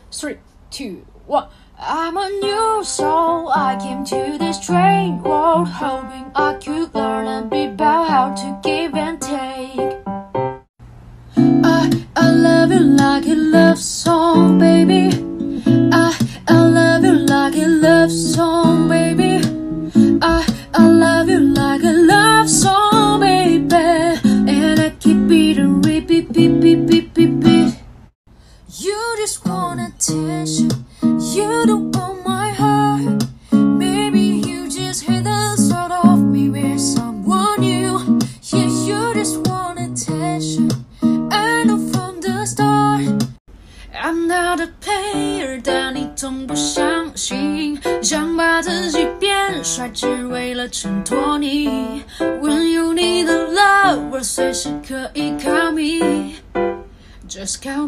3, 2, 1. I'm a new soul. I came to this strange world, hoping I could learn a bit about how to give and take. I love you like a love song, baby. I love you like a love song, baby. I love you like a love song, baby. And I keep beating, repeat, beat, beat, beat, beat, beat. You just want attention. You don't want my heart. Maybe you just hate the thought of me with someone new. Yeah, you just want attention. I know from the start I'm not a player， 但你从不相信，想把自己变帅，只为了衬托你。When you need a lover， 随时可以 call me，just call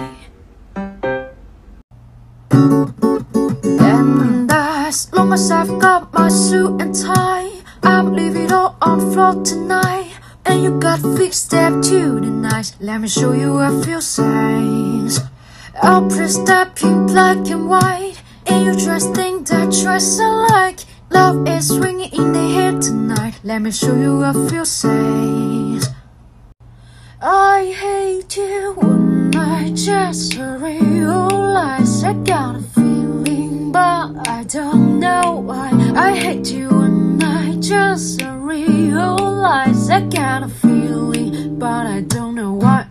me。And as long as I've got my suit and tie, I'ma leave it all on the floor tonight. And you got fixed step to the night. Let me show you a few signs. I'll press that pink black and white, and you just think that dress I like. Love is swinging in the air tonight. Let me show you a few signs. I hate you when I just realize I got a feeling, but I don't know why. I hate you when I just realize I got a feeling, but I don't know why.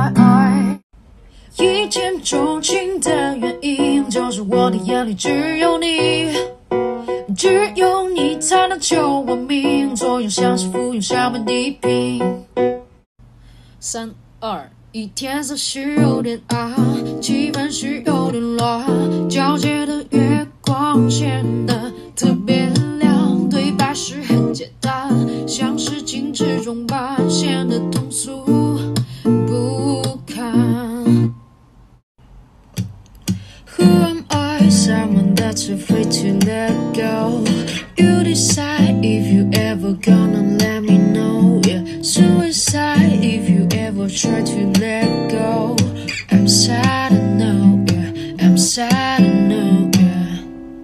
一见钟情的原因，就是我的眼里只有你，只有你才能救我命，作用像是服用下面地平。3、2、1，天色是有点暗，气氛是有点乱，皎洁的月光显得特别亮，对白是很简单，像是精致装扮，显得通俗不堪。Who am I? Someone that's afraid to let go. You decide if you ever gonna let me know. Yeah, suicide if you ever try to let go. I'm sad to know, yeah, I'm sad to know, yeah.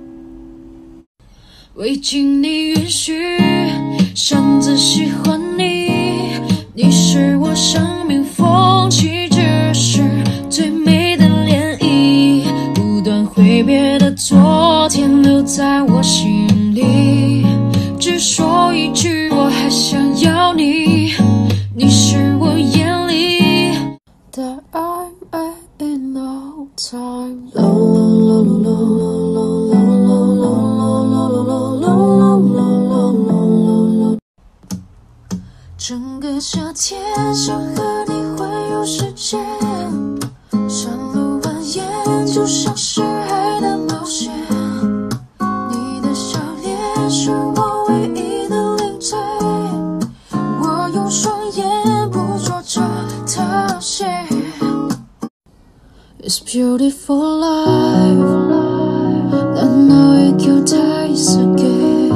未经你允许，擅自喜欢你，你是我生命风起之时最美的涟漪，不断挥别的昨天留在我心里，只说一句我还想要你，你是我眼里的 I'm in no time。 整个夏天想和你环游世界，山路蜿蜒就像是海的冒险，你的笑脸是我唯一的累赘，我用双眼捕捉着特写。 It's beautiful life, I know it could taste again.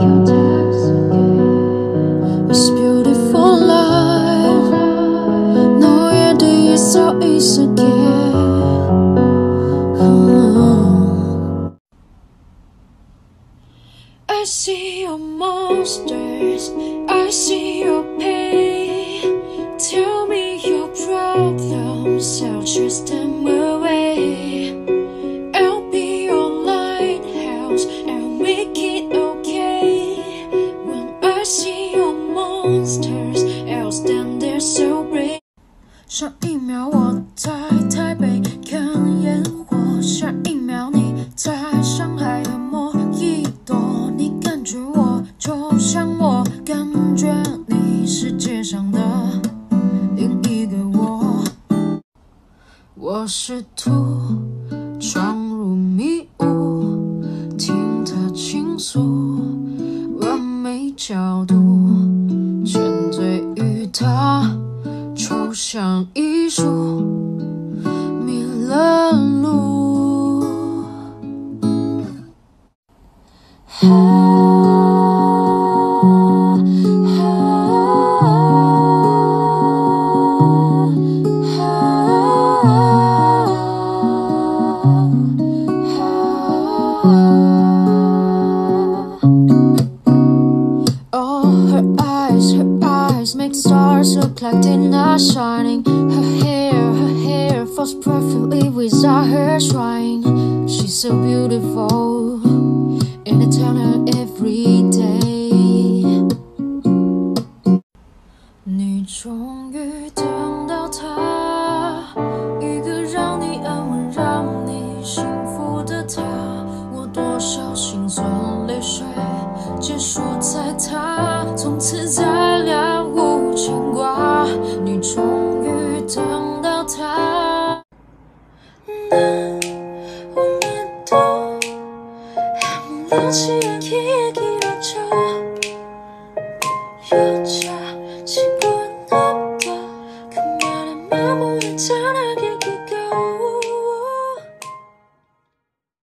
It's beautiful life, no idea it's so easy again. I see your monsters, I see your pain. Tell me your problems, I'll chase them away. I'll be your lighthouse, I'll make it okay. When I see your monsters, I'll stand there so brave. 上一秒我在台北看烟火，下一秒你在上海的莫一朵，你感觉我就像我感觉你，世界上的另一个我。我试图闯入迷雾，听他倾诉，完美角度，沉醉于他抽象艺术，迷了路。 if we saw her shine. She's so beautiful, and I tell her every day. 你终于等到他，一个让你安稳、让你幸福的他。我多少心酸泪水结束在他，从此再了无牵挂。你终于等到他。 오늘도 아무렇지 않게 얘기하죠. 여자친구는 없다. 그 말에 마무리 잘하게